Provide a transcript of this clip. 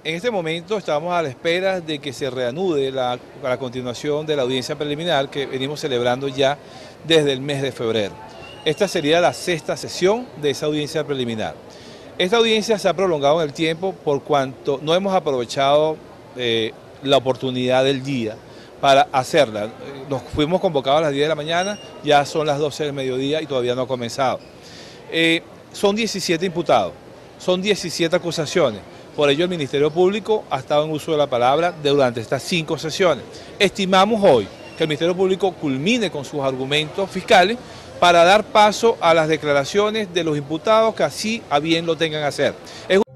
En este momento estamos a la espera de que se reanude la continuación de la audiencia preliminar que venimos celebrando ya desde el mes de febrero. Esta sería la sexta sesión de esa audiencia preliminar. Esta audiencia se ha prolongado en el tiempo por cuanto no hemos aprovechado la oportunidad del día para hacerla. Nos fuimos convocados a las 10 de la mañana, ya son las 12 del mediodía y todavía no ha comenzado. Son 17 imputados, son 17 acusaciones. Por ello el Ministerio Público ha estado en uso de la palabra durante estas 5 sesiones. Estimamos hoy que el Ministerio Público culmine con sus argumentos fiscales para dar paso a las declaraciones de los imputados que así a bien lo tengan que hacer.